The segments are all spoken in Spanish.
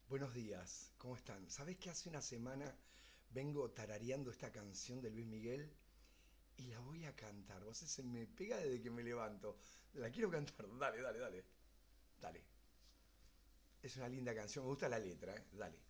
Buenos días, ¿cómo están? ¿Sabés que hace una semana vengo tarareando esta canción de Luis Miguel y la voy a cantar? Vos se me pega desde que me levanto. La quiero cantar. Dale, dale, dale. Dale. Es una linda canción, me gusta la letra, ¿eh? Dale.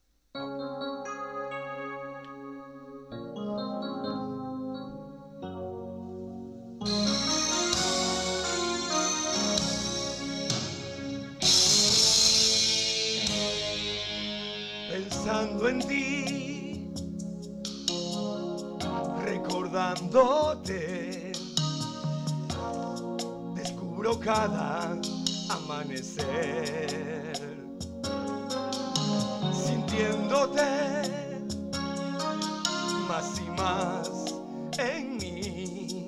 Pensando en ti, recordándote, descubro cada amanecer, sintiéndote más y más en mí.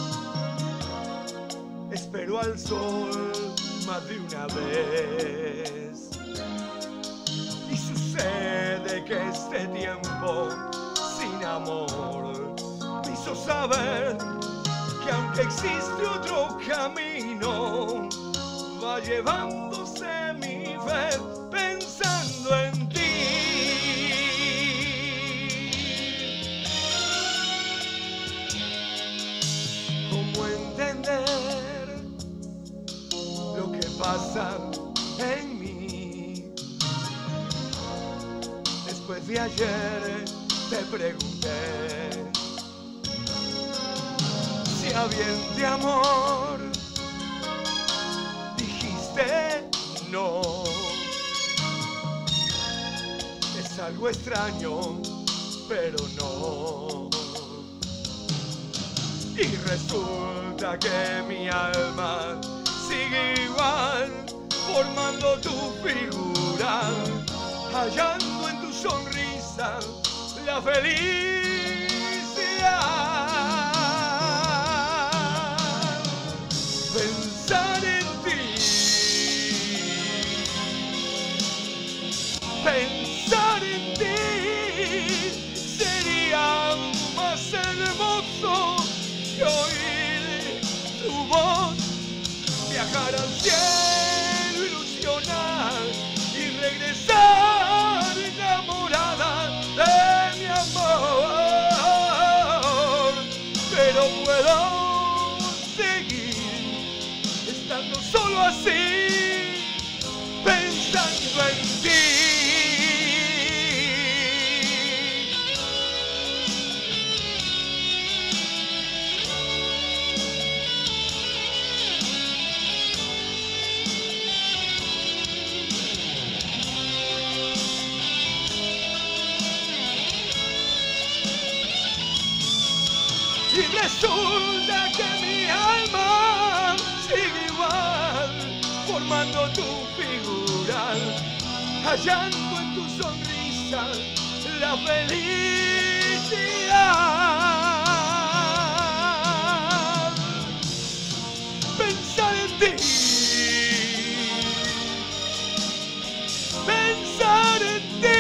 Espero al sol más de una vez. Y sucede que este tiempo sin amor me hizo saber que aunque existe otro camino, va llevándose mi fe pensando en ti. ¿Cómo entender lo que pasa en mí? Después de ayer te pregunté si bien de amor, dijiste no. Es algo extraño, pero no. Y resulta que mi alma sigue igual, formando tu figura, hallando en tu sonrisa la felicidad. Pensar en ti, pensar en ti sería más hermoso que oír tu voz, viajar al cielo, ilusionar y regresar enamorada de mi amor. Pero puedo seguir estando solo así, pensando en ti. Y resulta que mi alma sigue igual, formando tu figura, hallando en tu sonrisa la felicidad. Pensar en ti, pensar en ti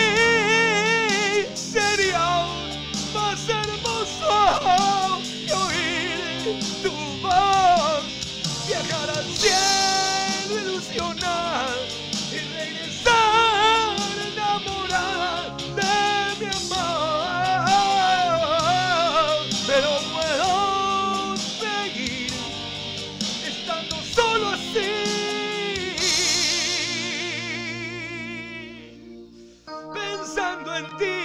sería más hermoso que oír tu voz, viajar al cielo, ilusionar y regresar enamorada de mi amor. Pero puedo seguir estando solo así, pensando en ti.